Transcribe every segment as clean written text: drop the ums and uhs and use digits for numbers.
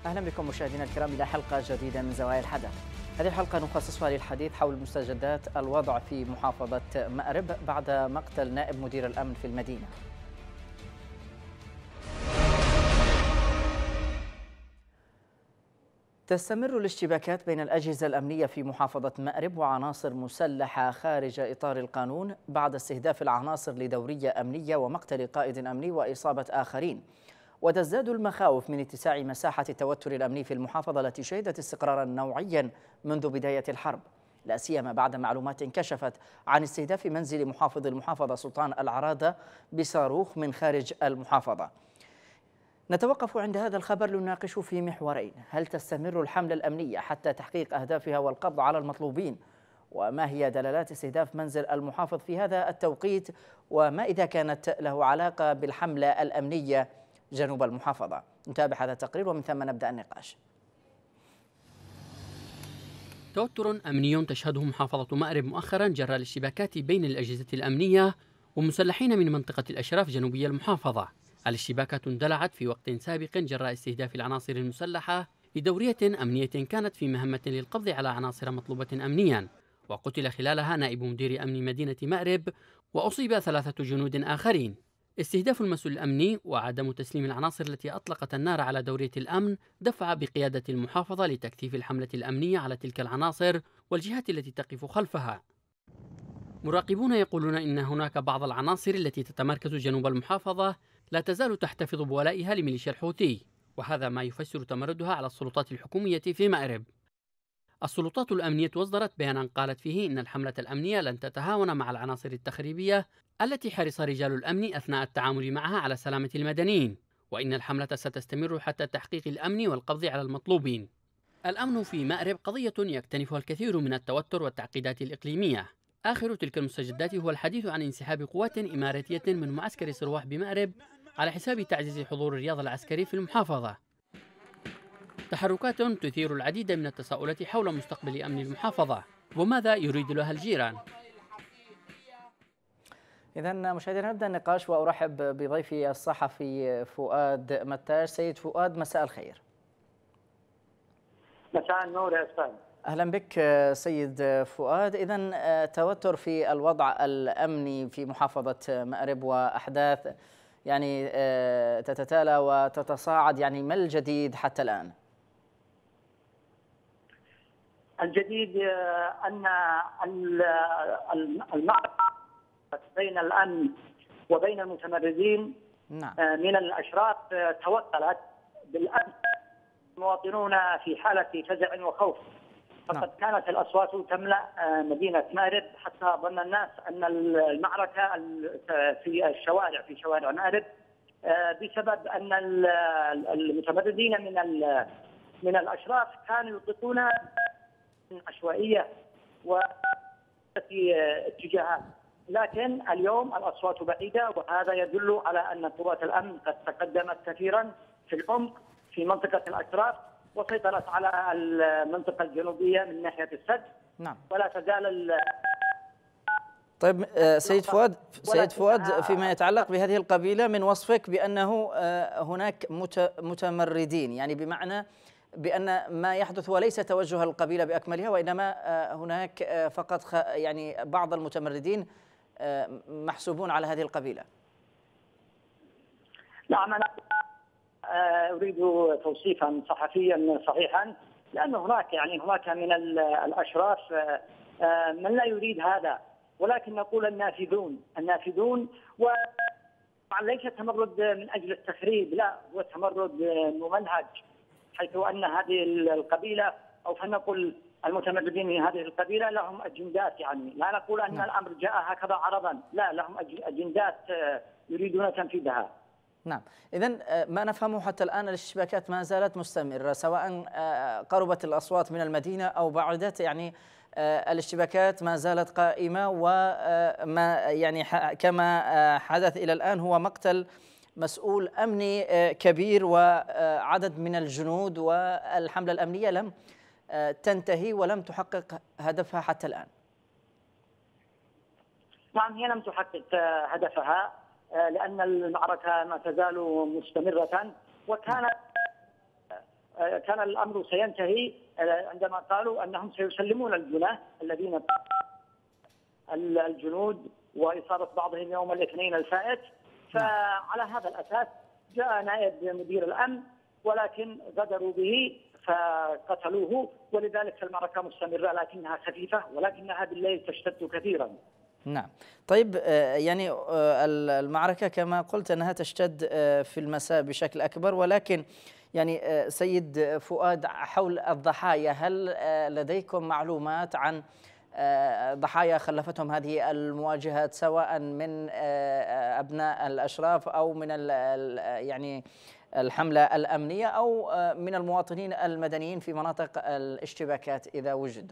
أهلا بكم مشاهدينا الكرام إلى حلقة جديدة من زوايا الحدث. هذه الحلقة نخصصها للحديث حول مستجدات الوضع في محافظة مأرب بعد مقتل نائب مدير الأمن في المدينة. تستمر الاشتباكات بين الأجهزة الأمنية في محافظة مأرب وعناصر مسلحة خارج إطار القانون بعد استهداف العناصر لدورية أمنية ومقتل قائد أمني وإصابة آخرين. وتزداد المخاوف من اتساع مساحة التوتر الأمني في المحافظة التي شهدت استقرارا نوعيا منذ بداية الحرب، لا سيما بعد معلومات انكشفت عن استهداف منزل محافظ المحافظة سلطان العرادة بصاروخ من خارج المحافظة. نتوقف عند هذا الخبر لنناقش في محورين: هل تستمر الحملة الأمنية حتى تحقيق أهدافها والقبض على المطلوبين؟ وما هي دلالات استهداف منزل المحافظ في هذا التوقيت؟ وما إذا كانت له علاقة بالحملة الأمنية جنوب المحافظة؟ نتابع هذا التقرير ومن ثم نبدأ النقاش. توتر أمني تشهده محافظة مأرب مؤخرا جراء الاشتباكات بين الأجهزة الأمنية ومسلحين من منطقة الأشراف جنوبية المحافظة. الاشتباكات اندلعت في وقت سابق جراء استهداف العناصر المسلحة لدورية أمنية كانت في مهمة للقبض على عناصر مطلوبة أمنيا، وقتل خلالها نائب مدير أمن مدينة مأرب وأصيب 3 جنود آخرين. استهداف المسؤول الأمني وعدم تسليم العناصر التي أطلقت النار على دورية الأمن دفع بقيادة المحافظة لتكثيف الحملة الأمنية على تلك العناصر والجهات التي تقف خلفها. مراقبون يقولون إن هناك بعض العناصر التي تتمركز جنوب المحافظة لا تزال تحتفظ بولائها لميليشيا الحوثي، وهذا ما يفسر تمردها على السلطات الحكومية في مأرب. السلطات الأمنية أصدرت بيانا قالت فيه إن الحملة الأمنية لن تتهاون مع العناصر التخريبية التي حرص رجال الأمن أثناء التعامل معها على سلامة المدنيين، وإن الحملة ستستمر حتى تحقيق الأمن والقبض على المطلوبين. الأمن في مأرب قضية يكتنفها الكثير من التوتر والتعقيدات الإقليمية. آخر تلك المستجدات هو الحديث عن انسحاب قوات إماراتية من معسكر سرواح بمأرب على حساب تعزيز حضور الرياض العسكري في المحافظة. تحركات تثير العديد من التساؤلات حول مستقبل أمن المحافظة وماذا يريد لها الجيران. إذن مشاهدينا نبدأ النقاش وأرحب بضيفي الصحفي فؤاد متاش. سيد فؤاد، مساء الخير. مساء النور يا أستاذ. أهلا بك سيد فؤاد. إذن توتر في الوضع الأمني في محافظة مأرب وأحداث يعني تتتالى وتتصاعد، يعني ما الجديد حتى الآن؟ الجديد أن المعركة بين الأمن وبين المتمردين من الأشراف توصلت بالأمس. المواطنون في حالة فزع وخوف، فقد كانت الأصوات تملأ مدينة مأرب حتى ظن الناس أن المعركة في شوارع مأرب بسبب أن المتمردين من الأشراف كانوا يطلقون عشوائية وفي اتجاهات، لكن اليوم الأصوات بعيدة، وهذا يدل على أن قوات الأمن قد تقدمت كثيرا في العمق في منطقة الأشراف وسيطرت على المنطقة الجنوبية من ناحية السد. نعم. ولا تزال طيب سيد فؤاد، فيما يتعلق بهذه القبيلة، من وصفك بأنه هناك متمردين، يعني بمعنى بأن ما يحدث هو ليس توجه القبيلة بأكملها، وإنما هناك فقط يعني بعض المتمردين محسوبون على هذه القبيلة. نعم، أنا أريد توصيفا صحفيا صحيحا، لأن هناك من الأشراف من لا يريد هذا، ولكن نقول النافذون وليس تمرد من أجل التخريب، لا، هو تمرد ممنهج، حيث أن هذه القبيلة أو فلنقل المتمردين من هذه القبيلة لهم أجندات، يعني لا نقول أن الأمر جاء هكذا عرضا، لا، لهم أجندات يريدون تنفيذها. نعم، إذن ما نفهمه حتى الآن الاشتباكات ما زالت مستمرة، سواء قربت الأصوات من المدينة أو بعدت، يعني الاشتباكات ما زالت قائمة، وما يعني كما حدث إلى الآن هو مقتل مسؤول أمني كبير وعدد من الجنود، والحملة الأمنية لم تنتهي ولم تحقق هدفها حتى الآن. نعم، هي لم تحقق هدفها لأن المعركة ما تزال مستمرة، وكانت كان الأمر سينتهي عندما قالوا أنهم سيسلمون الجناه الذين الجنود وإصابة بعضهم يوم الاثنين الفائت. فعلى هذا الأساس جاء نائب مدير الأمن ولكن غدروا به فقتلوه، ولذلك المعركة مستمرة لكنها خفيفة ولكنها بالليل تشتد كثيرا. نعم. طيب يعني المعركة كما قلت أنها تشتد في المساء بشكل أكبر، ولكن يعني سيد فؤاد حول الضحايا، هل لديكم معلومات عن ضحايا خلفتهم هذه المواجهات سواء من أبناء الأشراف أو من يعني الحملة الأمنية أو من المواطنين المدنيين في مناطق الاشتباكات إذا وجدوا؟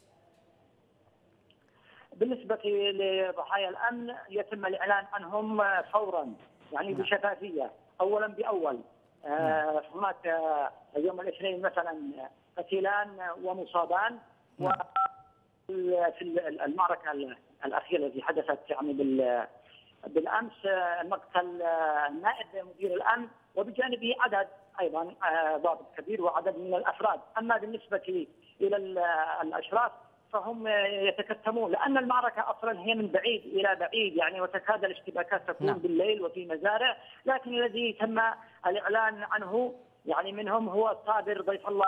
بالنسبة لضحايا الأمن يتم الإعلان عنهم فورا، يعني بشفافية أولا بأول. هناك يوم الاثنين مثلا قتيلان ومصابان، وفي المعركة الأخيرة التي حدثت يعني بالأمس مقتل نائب مدير الأمن وبجانبه عدد أيضا ضابط كبير وعدد من الأفراد. أما بالنسبة إلى الأشراف فهم يتكتمون، لأن المعركة أصلا هي من بعيد إلى بعيد يعني، وتكاد الاشتباكات تكون بالليل وفي مزارع، لكن الذي تم الإعلان عنه يعني منهم هو صابر ضيف الله،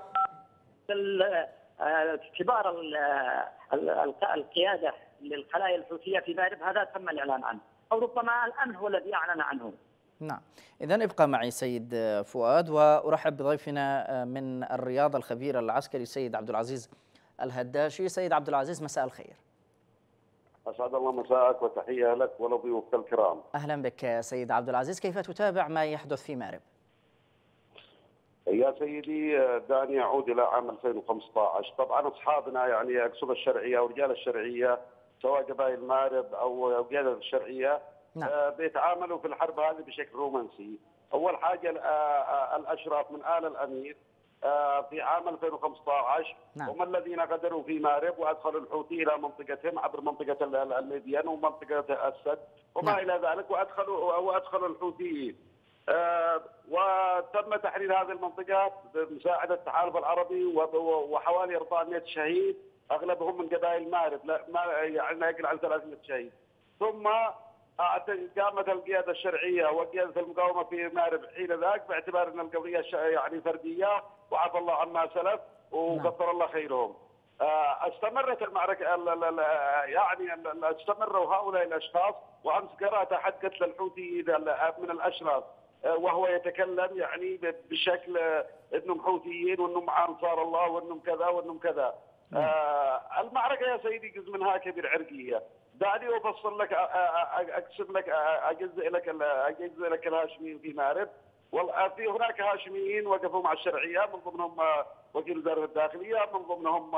كبار القيادة للخلايا الحوثية في مأرب، هذا تم الإعلان عنه، أو ربما الأمن هو الذي أعلن عنه. نعم. إذن ابقى معي سيد فؤاد، وأرحب بضيفنا من الرياض الخبير العسكري سيد عبد العزيز الهداشي. سيد عبد العزيز مساء الخير. أسعد الله مساءك وتحية لك ولضيوفك الكرام. أهلا بك سيد عبد العزيز، كيف تتابع ما يحدث في مأرب؟ يا سيدي دعني أعود إلى عام 2015. طبعا أصحابنا يعني أقصد الشرعية أو رجال الشرعية سواء قبائل مأرب أو قيادة الشرعية بيتعاملوا في الحرب هذه بشكل رومانسي. أول حاجة الأشراف من آل الأمير في عام 2015 هم الذين غدروا في مأرب وأدخلوا الحوثي إلى منطقتهم عبر منطقة الميديان ومنطقة السد وما إلى ذلك، وأدخلوا الحوثيين. وتم تحرير هذه المنطقة بمساعدة التحالف العربي وحوالي 400 شهيد أغلبهم من قبائل مأرب، ما يعني لا يقل عن 300 شهيد. ثم قامت القيادة الشرعية وقيادة المقاومة في مأرب حين ذاك باعتبار أن القضية يعني فردية وعفى الله عما سلف وكثر الله خيرهم. استمرت المعركة يعني استمروا هؤلاء الأشخاص، وأمس قرأت أحد قتل الحوثي من الأشراف وهو يتكلم يعني بشكل أنهم حوثيين وأنهم مع أنصار الله وأنهم كذا وأنهم كذا. المعركة يا سيدي جزء منها كبير عرقية. دعني أفصل لك أقسم لك أجزء لك الهاشميين في مأرب. في هناك هاشميين وقفوا مع الشرعية، من ضمنهم وكيل وزارة الداخلية، من ضمنهم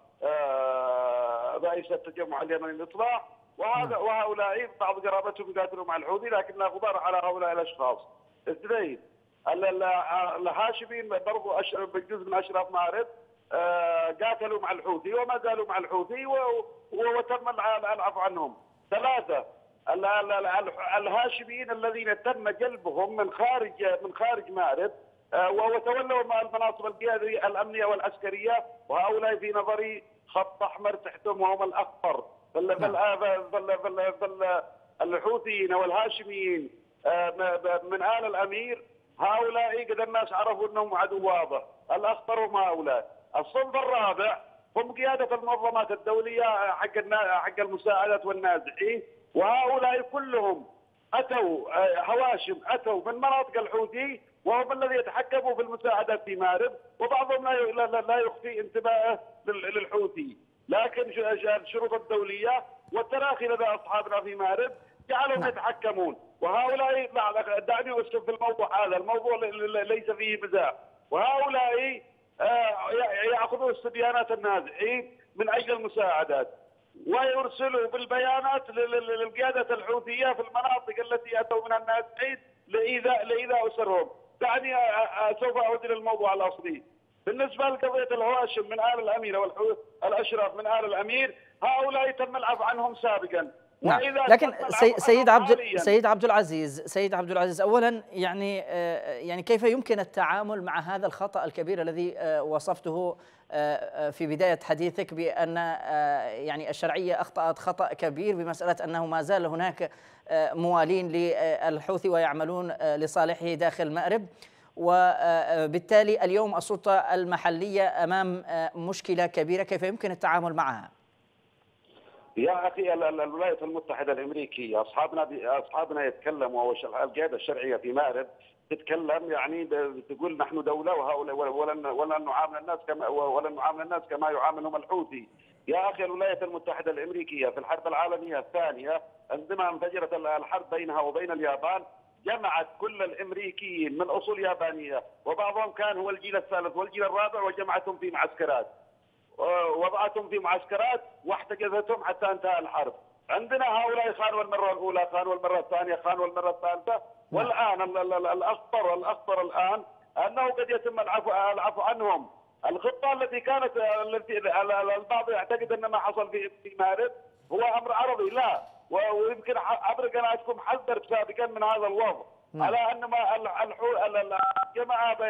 رئيس التجمع اليمني الإصلاح، وهؤلاء بعض قرابتهم يقاتلوا مع الحوثي، لكن لا غبار على هؤلاء الأشخاص. اثنين الهاشميين برضو جزء من أشراف مأرب قاتلوا مع الحوثي وما زالوا مع الحوثي وتم العفو عنهم. ثلاثة الهاشميين الذين تم جلبهم من خارج مأرب وتولوا المناصب القيادية الأمنية والعسكرية، وهؤلاء في نظري خط أحمر تحتهم وهم الأخطر. الحوثيين والهاشميين من آل الأمير هؤلاء قد الناس عرفوا أنهم عدو واضح. الأخطر هم هؤلاء. الصنف الرابع هم قيادة المنظمات الدولية حق المساعدة والنازحين، وهؤلاء كلهم أتوا هواشم أتوا من مناطق الحوثي، وهم الذي يتحكموا في المساعدات في مأرب، وبعضهم لا يخفي انتباهه للحوثي، لكن الشروط الدولية والتراخي لدى أصحابنا في مأرب جعلهم يتحكمون. وهؤلاء دعني أسلم في الموضوع هذا، الموضوع ليس فيه مزاح. وهؤلاء يأخذوا استبيانات النازحين من أجل المساعدات ويرسلوا بالبيانات للقيادة الحوثية في المناطق التي أتوا منها النازحين لإيذاء أسرهم. دعني سوف أعود إلى الموضوع الأصلي. بالنسبة لقضية الهواشم من آل الأمير والأشراف من آل الأمير، هؤلاء تم العفو عنهم سابقا، نعم، لكن سيد عبد العزيز اولا يعني كيف يمكن التعامل مع هذا الخطأ الكبير الذي وصفته في بداية حديثك بأن يعني الشرعية أخطأت خطأ كبير بمسألة أنه ما زال هناك موالين للحوثي ويعملون لصالحه داخل مأرب، وبالتالي اليوم السلطة المحلية أمام مشكلة كبيرة، كيف يمكن التعامل معها؟ يا اخي الولايات المتحده الامريكيه اصحابنا يتكلموا، او القياده الشرعيه في مأرب تتكلم، يعني تقول نحن دوله وهؤلاء ولن نعامل الناس كما يعاملهم الحوثي. يا اخي الولايات المتحده الامريكيه في الحرب العالميه الثانيه عندما انفجرت الحرب بينها وبين اليابان جمعت كل الامريكيين من اصول يابانيه، وبعضهم كان هو الجيل الثالث والجيل الرابع، وجمعتهم في معسكرات، وضعتهم في معسكرات واحتجزتهم حتى انتهى الحرب. عندنا هؤلاء خانوا المرة الأولى، خانوا المرة الثانية، خانوا المرة الثالثة، والآن الأخطر الآن أنه قد يتم العفو عنهم. الخطة التي البعض يعتقد أن ما حصل في مأرب هو أمر عرضي، لا، ويمكن عبرك أنا أكون حذرت سابقا من هذا الوضع، على أن الجماعة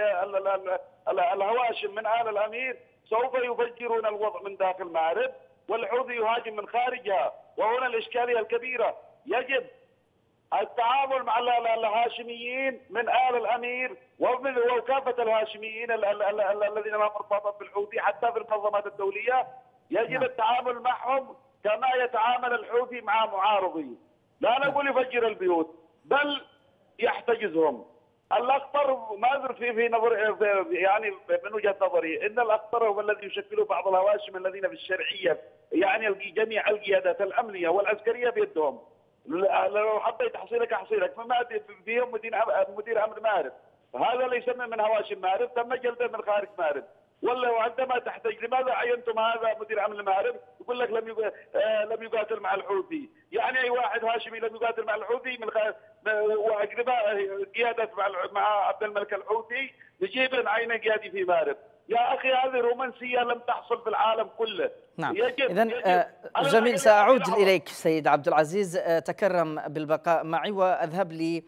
الهواشم من آل الأمير سوف يفجرون الوضع من داخل مأرب، والحوثي يهاجم من خارجها. وهنا الإشكالية الكبيرة، يجب التعامل مع الهاشميين من آل الأمير وكافة الهاشميين الذين لهم ارتباط بالحوثي حتى في المنظمات الدولية، يجب التعامل معهم كما يتعامل الحوثي مع معارضيه. لا نقول يفجر البيوت، بل يحتجزهم. الأخطر ما في نظر، يعني من وجهة نظري ان الأخطر هو الذي يشكله بعض الهواشم الذين في الشرعية، يعني جميع القيادات الأمنية والعسكرية بيدهم. لو حبيت احصيلك فما فيهم مدير امر مأرب، هذا اللي يسمى من هواشم مأرب، تم جلده من خارج مأرب. ولا عندما تحتاج لماذا عينتم هذا مدير امن مأرب؟ يقول لك لم يقاتل مع الحوثي. يعني اي واحد هاشمي لم يقاتل مع الحوثي من واقرباء قياده مع عبد الملك الحوثي نجيب عين قيادي في مأرب. يا اخي هذه رومانسيه لم تحصل في العالم كله. نعم، إذن جميل، سأعود إليك سيد عبد العزيز، تكرم بالبقاء معي وأذهب لي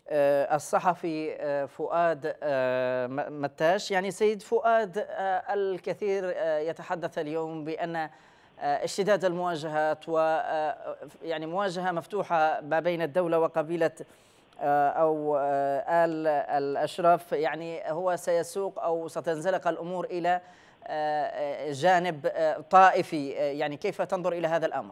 الصحفي فؤاد متاش. يعني سيد فؤاد، الكثير يتحدث اليوم بأن اشتداد المواجهات ويعني مواجهة مفتوحة ما بين الدولة وقبيلة أو آل الأشراف، يعني هو سيسوق أو ستنزلق الأمور إلى جانب طائفي. يعني كيف تنظر إلى هذا الأمر؟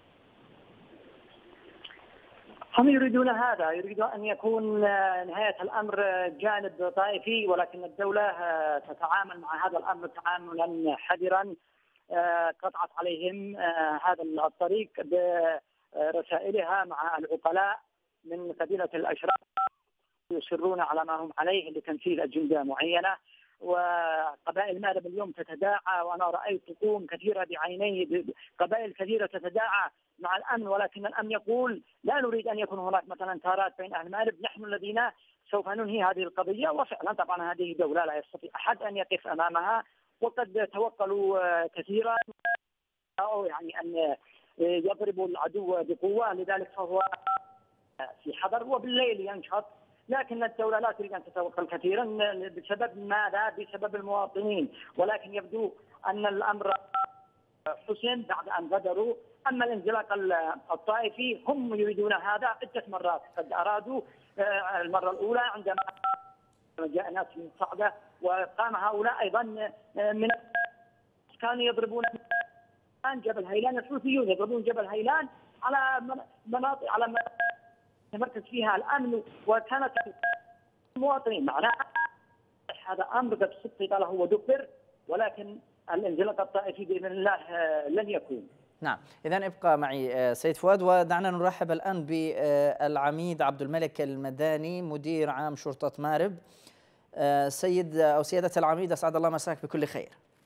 هم يريدون هذا، يريدون أن يكون نهاية الأمر جانب طائفي، ولكن الدولة تتعامل مع هذا الأمر تعاملا حذرا. قطعت عليهم هذا الطريق برسائلها مع العقلاء من قبيلة الأشراف يصرون على ما هم عليه لتنفيذ أجندة معينة. وقبائل مأرب اليوم تتداعى، وأنا رأيت قوم كثيرة بعيني، قبائل كثيرة تتداعى مع الأمن، ولكن الأمن يقول لا نريد أن يكون هناك مثلا تارات بين أهل مأرب، نحن الذين سوف ننهي هذه القضية. وفعلا طبعا هذه دولة لا يستطيع أحد أن يقف أمامها، وقد توكلوا كثيرا أو يعني أن يضربوا العدو بقوة، لذلك فهو في حذر وبالليل ينشط. لكن الدولة لا تريد أن تتوكل كثيرا بسبب ماذا؟ بسبب المواطنين، ولكن يبدو أن الأمر حسن بعد أن غدروا. أما الانزلاق الطائفي هم يريدون هذا عدة مرات، قد أرادوا المرة الأولى عندما جاء ناس من الصعدة، وقام هؤلاء أيضا من كانوا يضربون جبل هيلان، الحوثيون يضربون جبل هيلان على مناطق تمركز فيها الأمن، وكانت المواطنين معناه هذا أمر قد خطط له ودبر، ولكن الانزلاق الطائفي بإذن الله لن يكون. نعم، إذن ابقى معي سيد فؤاد، ودعنا نرحب الآن بالعميد عبد الملك المداني مدير عام شرطة مأرب. سيد أو سيادة العميد، أسعد الله مساك بكل خير.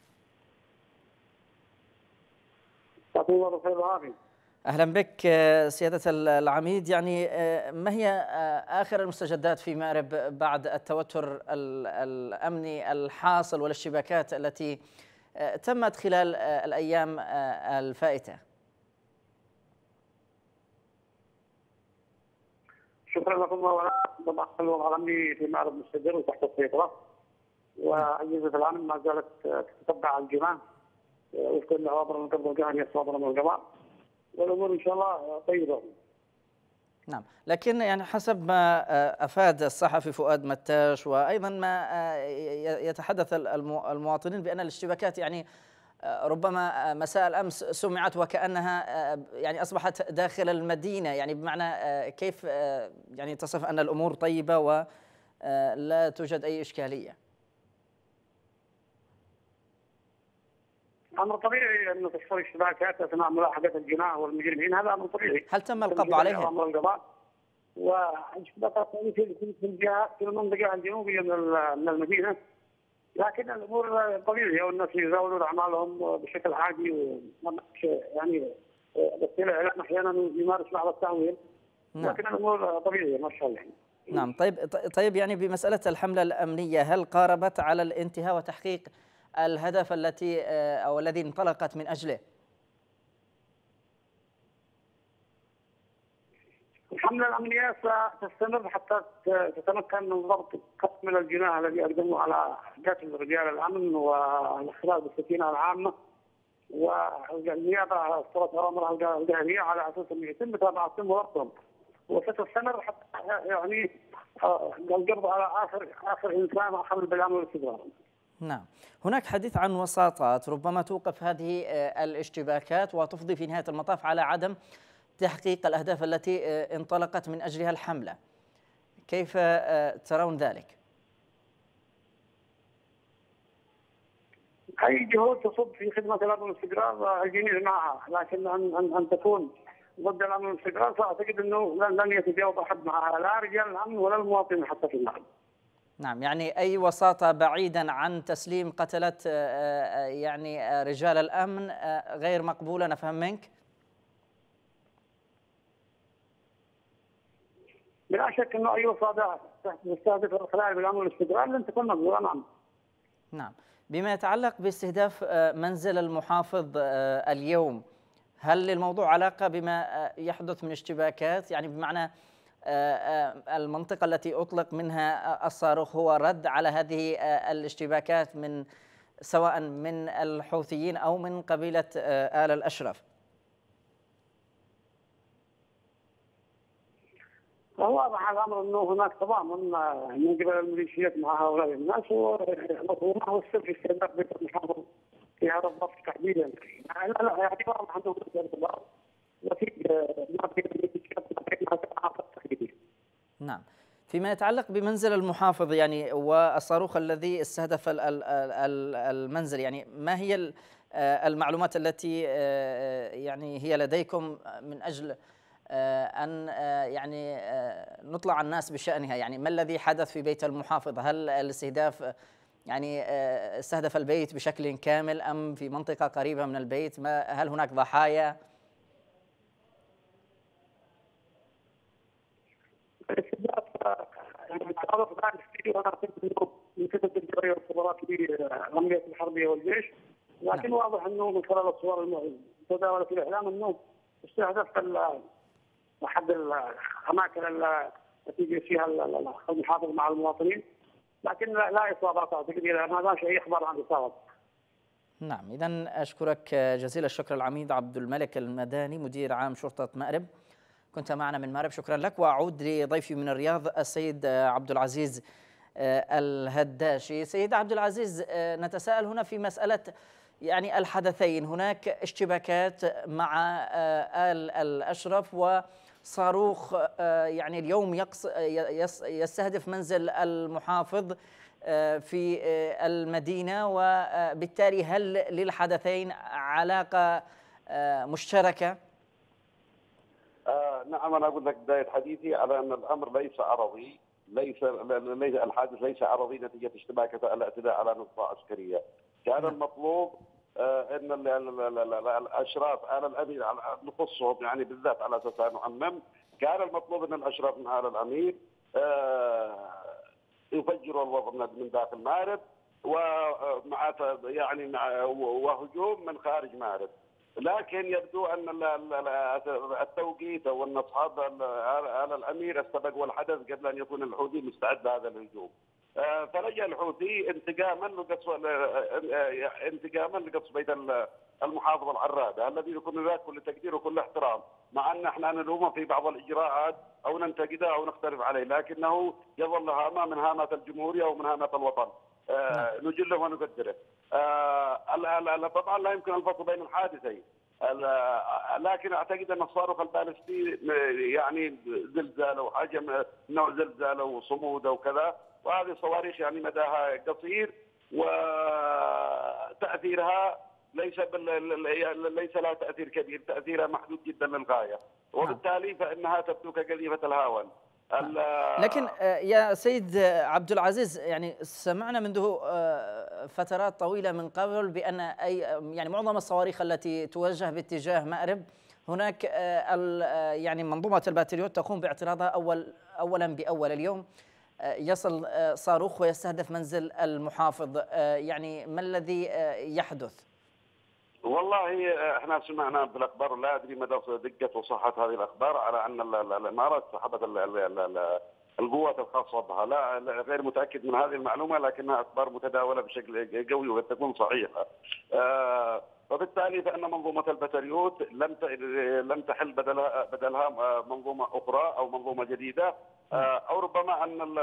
أهلا بك سيادة العميد. يعني ما هي آخر المستجدات في مأرب بعد التوتر الأمني الحاصل والاشتباكات التي تمت خلال الأيام الفائتة؟ شكرا لكم. طبعا الوضع الامني في مأرب مستقر وتحت السيطره، واجهزه الامن ما زالت تتبع الجماع وفقا لاوامر من قبل الجهه الصادره من القضاء، والامور ان شاء الله طيبه. نعم، لكن يعني حسب ما أفاد الصحفي فؤاد متاش وأيضا ما يتحدث المواطنين بأن الاشتباكات يعني ربما مساء الأمس سمعت وكأنها يعني أصبحت داخل المدينة، يعني بمعنى كيف يعني تصف أن الأمور طيبة ولا توجد أي إشكالية؟ امر طبيعي انه تحصل اشتباكات اثناء ملاحقه الجماعه والمجرمين، هذا امر طبيعي. هل تم القبض عليهم؟ امر القضاء والاشتباكات في الجهات في المنطقه الجنوبيه من المدينه، لكن الامور طبيعيه والناس يزاولون اعمالهم بشكل عادي، يعني الاعلام احيانا يمارس بعض التهويل، لكن الامور طبيعيه ما شاء الله. نعم، طيب يعني بمساله الحمله الامنيه هل قاربت على الانتهاء وتحقيق الهدف الذي انطلقت من اجله؟ الحمله الامنيه ستستمر حتى تتمكن من ضبط قسم من الجناح الذي اقدموا على قتل رجال الامن والاختلاف بالسكينه العامه، والنيابه اصدرت اوامرها الجهريه على اساس انه يتم متابعتهم وضبطهم، وستستمر حتى يعني القبض على اخر انسان اخذ بالامن والاستقرار. نعم، هناك حديث عن وساطات ربما توقف هذه الاشتباكات وتفضي في نهايه المطاف على عدم تحقيق الأهداف التي انطلقت من أجلها الحملة، كيف ترون ذلك؟ أي جهود تصب في خدمة الأمن والاستقرار الجميع معها، لكن أن تكون ضد الأمن والاستقرار فأعتقد أنه لن يتجاوب أحد معها، لا رجال الأمن ولا المواطنين حتى في المعرض. نعم، يعني أي وساطة بعيدا عن تسليم قتلة يعني رجال الأمن غير مقبولة، نفهم منك؟ بلا شك انه اي وساطه تستهدف الخلال بالامن والاستقرار لن تكون مقبوله. نعم، بما يتعلق باستهداف منزل المحافظ اليوم، هل للموضوع علاقه بما يحدث من اشتباكات؟ يعني بمعنى المنطقه التي اطلق منها الصاروخ هو رد على هذه الاشتباكات من سواء من الحوثيين او من قبيله آل الاشرف؟ هو واضح الامر انه هناك تضامن من قبل الميليشيات مع هؤلاء الناس، وما هو السر في استهداف بيت المحافظ في هذا الظرف تحديدا. لا يعني واضح انه هناك ارتباط نتيجه ما بين الميليشيات تحديدا. نعم، فيما يتعلق بمنزل المحافظ يعني والصاروخ الذي استهدف المنزل، يعني ما هي المعلومات التي يعني هي لديكم من اجل أن يعني نطلع الناس بشأنها؟ يعني ما الذي حدث في بيت المحافظ؟ هل الاستهداف يعني استهدف البيت بشكل كامل أم في منطقة قريبة من البيت؟ هل هناك ضحايا؟ الاستهداف يعني تعرف بعد كثير انا كنت من كتب الجويه والخبرات في العمليات الحربيه والجيش، لكن واضح انه من خلال الصور المتداوله في الاعلام انه استهدف احد الاماكن التي فيها المحافظ مع المواطنين، لكن لا اصابات اعتقد، ما دامش اي اخبار عن اصابات. نعم، اذا اشكرك جزيل الشكر العميد عبد الملك المداني مدير عام شرطه مأرب، كنت معنا من مأرب، شكرا لك. واعود لضيفي من الرياض السيد عبد العزيز الهداشي. سيد عبد العزيز، نتساءل هنا في مساله يعني الحدثين، هناك اشتباكات مع آل الأشرف وصاروخ يعني اليوم يستهدف منزل المحافظ في المدينة، وبالتالي هل للحدثين علاقة مشتركة؟ نعم، أنا أقول لك بداية حديثي على أن الأمر ليس عرضي، الحادث ليس عرضي نتيجة اشتباك الاعتداء على نقطة عسكرية. كان المطلوب ان الاشراف آل الامير نخصهم يعني بالذات على اساس نعمم، كان المطلوب ان الاشراف من آل الامير يفجروا الوضع من داخل مأرب ومع يعني وهجوم من خارج مأرب. لكن يبدو ان التوقيت او ان اصحاب ال الامير استبقوا الحدث قبل ان يكون الحوثي مستعد لهذا الهجوم. فلجأ الحوثي انتقاما لقصف بيت المحافظ العرابه الذي يكون ذاك كل تقدير وكل احترام، مع ان احنا نلومه في بعض الاجراءات او ننتقده او نختلف عليه، لكنه يظل هامه من هامات الجمهوريه ومن هامات الوطن. نجله ونقدره. طبعا لا يمكن الفصل بين الحادثين، لكن اعتقد ان الصاروخ البالستي يعني زلزال وحجم نوع زلزال وصمود وكذا، وهذه الصواريخ يعني مداها قصير وتاثيرها ليس لها تاثير كبير، تاثيرها محدود جدا للغايه، وبالتالي فانها تبدو كقذيفه الهاون. لكن يا سيد عبد العزيز، يعني سمعنا منذ فترات طويلة من قبل بأن يعني معظم الصواريخ التي توجه باتجاه مأرب هناك يعني منظومة الباتريوت تقوم باعتراضها أولا بأول. اليوم يصل صاروخ ويستهدف منزل المحافظ، يعني ما الذي يحدث؟ والله احنا سمعنا بالاخبار، لا ادري مدى دقه وصحه هذه الاخبار، على ان الامارات سحبت القوات الخاصه بها. لا غير متاكد من هذه المعلومه، لكنها اخبار متداوله بشكل قوي وقد تكون صحيحه. وبالتالي فان منظومه البتريوت لم تحل بدلها منظومه اخرى او منظومه جديده، او ربما ان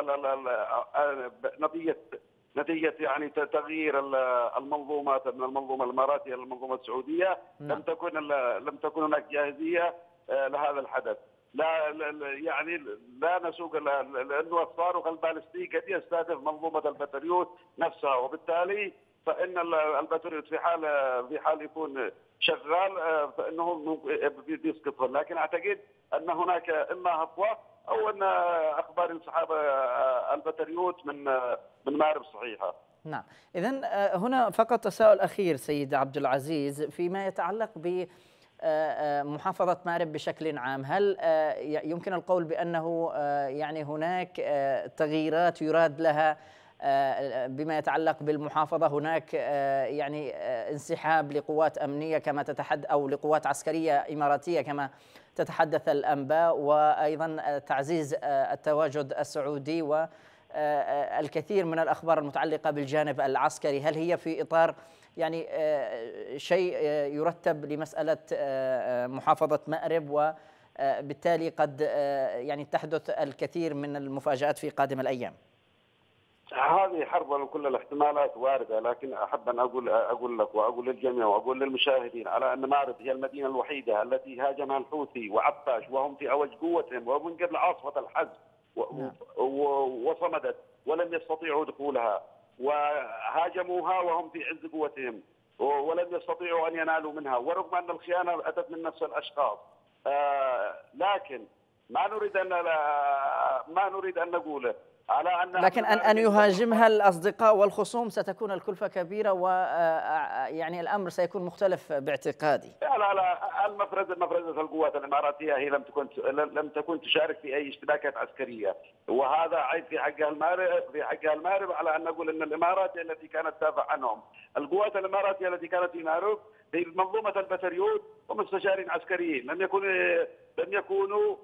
نتيجة يعني تغيير المنظومات من المنظومة الإماراتية إلى المنظومة السعودية. لم تكن هناك جاهزية لهذا الحدث. يعني لا نسوق لأنه الصاروخ البالستي قد يستهدف منظومة البتريوت نفسها، وبالتالي فإن البتريوت في حال يكون شغال فإنه بيسقطه. لكن أعتقد أن هناك إما هفوة أو أن أخبار انسحاب البتريوت من مأرب صحيحة. نعم، إذن هنا فقط تساؤل أخير سيد عبد العزيز فيما يتعلق بمحافظة مأرب بشكل عام. هل يمكن القول بأنه يعني هناك تغييرات يراد لها بما يتعلق بالمحافظة؟ هناك يعني انسحاب لقوات أمنية كما تتحدث، أو لقوات عسكرية إماراتية كما تتحدث الأنباء، وأيضا تعزيز التواجد السعودي والكثير من الأخبار المتعلقة بالجانب العسكري. هل هي في إطار يعني شيء يرتب لمسألة محافظة مأرب، وبالتالي قد يعني تحدث الكثير من المفاجآت في قادم الأيام؟ هذه حرب وكل الاحتمالات واردة، لكن أحب أن أقول لك وأقول للجميع وأقول للمشاهدين على أن مأرب هي المدينة الوحيدة التي هاجمها الحوثي وعطاش وهم في أوج قوتهم ومن قبل عاصفة الحزب وصمدت ولم يستطيعوا دخولها، وهاجموها وهم في عز قوتهم ولم يستطيعوا أن ينالوا منها، ورغم أن الخيانة أتت من نفس الأشخاص. لكن ما نريد أن نقوله على أن لكن أن يهاجمها الأصدقاء والخصوم ستكون الكلفة كبيرة، ويعني الأمر سيكون مختلف باعتقادي. لا مفرزة القوات الإماراتية هي لم تكن تشارك في أي اشتباكات عسكرية، وهذا عيب في حقها المأرب على أن نقول أن الإمارات التي كانت تدافع عنهم. القوات الإماراتية التي كانت في مأرب في منظومة البتريوت ومستشارين عسكريين لم يكونوا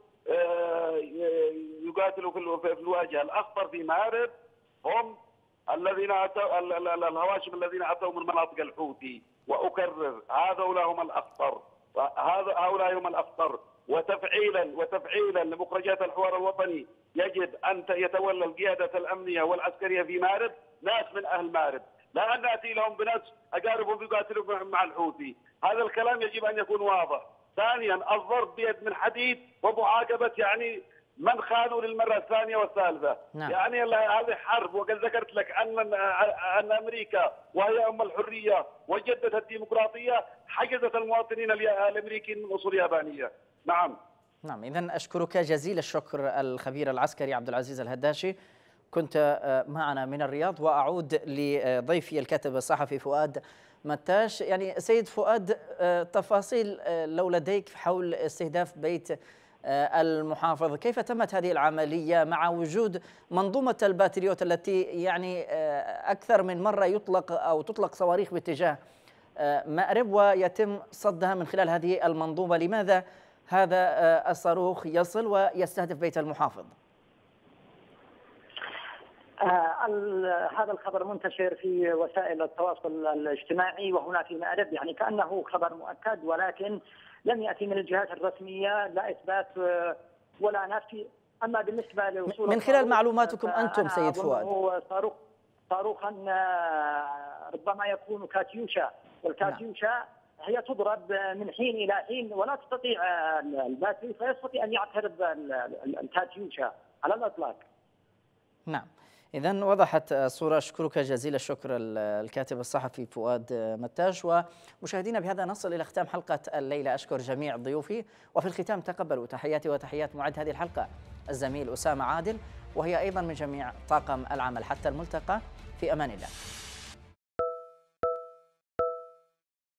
يقاتلوا في الواجهة. الأخطر في مأرب هم الذين أتوا الهواشم الذين أتوا من مناطق الحوثي، وأكرر هؤلاء هم الأخطر. وتفعيلا لمخرجات الحوار الوطني يجب أن يتولى القيادة الأمنية والعسكرية في مأرب ناس من أهل مأرب، لا أن نأتي لهم بناس أقاربهم يقاتلوا مع الحوثي. هذا الكلام يجب أن يكون واضح. ثانيا الضرب بيد من حديد ومعاقبة يعني من خانوا للمرة الثانية والثالثة. نعم. يعني هذه حرب، وقد ذكرت لك أن أمريكا وهي أم الحرية وجدت الديمقراطية حجزت المواطنين الأمريكيين من أصول يابانية. نعم. إذن أشكرك جزيل الشكر الخبير العسكري عبد العزيز الهداشي، كنت معنا من الرياض. وأعود لضيفي الكاتب الصحفي فؤاد متاش. يعني سيد فؤاد، تفاصيل لو لديك حول استهداف بيت المحافظ، كيف تمت هذه العملية مع وجود منظومة الباتريوت التي يعني أكثر من مرة تطلق صواريخ باتجاه مأرب ويتم صدها من خلال هذه المنظومة. لماذا هذا الصاروخ يصل ويستهدف بيت المحافظ؟ هذا الخبر منتشر في وسائل التواصل الاجتماعي وهنا في مأرب، يعني كأنه خبر مؤكد، ولكن لم يأتي من الجهات الرسمية لا إثبات ولا نفي. أما بالنسبة لوصول من خلال معلوماتكم أنتم سيد فؤاد، هو صاروخا ربما يكون كاتيوشا، والكاتيوشا هي تضرب من حين إلى حين ولا تستطيع الباتري فيستطيع أن يعترض الكاتيوشا على الإطلاق. نعم، إذن وضحت الصورة. أشكرك جزيل الشكر الكاتب الصحفي فؤاد متاش. ومشاهدينا بهذا نصل إلى ختام حلقة الليلة. أشكر جميع ضيوفي، وفي الختام تقبلوا تحياتي وتحيات معد هذه الحلقة الزميل أسامة عادل، وهي أيضا من جميع طاقم العمل. حتى الملتقى، في أمان الله.